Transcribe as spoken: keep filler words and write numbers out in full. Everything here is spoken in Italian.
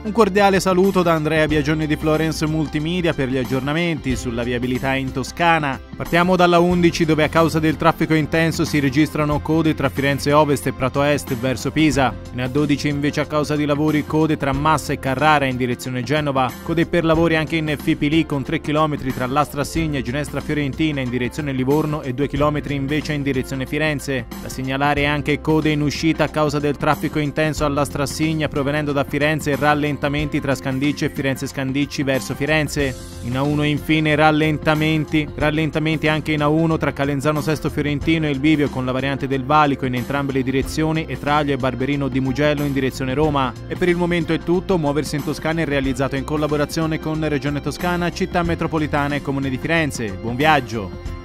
Un cordiale saluto da Andrea Biagioni di Florence Multimedia per gli aggiornamenti sulla viabilità in Toscana. Partiamo dalla undici, dove a causa del traffico intenso si registrano code tra Firenze Ovest e Prato Est verso Pisa. In A dodici invece a causa di lavori code tra Massa e Carrara in direzione Genova, code per lavori anche in Fipili con tre chilometri tra Lastrassigna e Ginestra Fiorentina in direzione Livorno e due chilometri invece in direzione Firenze. Da segnalare anche code in uscita a causa del traffico intenso alla Strassigna provenendo da Firenze e rallentamenti tra Scandicci e Firenze Scandicci verso Firenze. In A uno infine rallentamenti, rallentamenti anche in A uno tra Calenzano Sesto Fiorentino e il Bivio con la variante del Valico in entrambe le direzioni e Traglio e Barberino di Mugello in direzione Roma. E per il momento è tutto. Muoversi in Toscana è realizzato in collaborazione con Regione Toscana, Città Metropolitana e Comune di Firenze. Buon viaggio!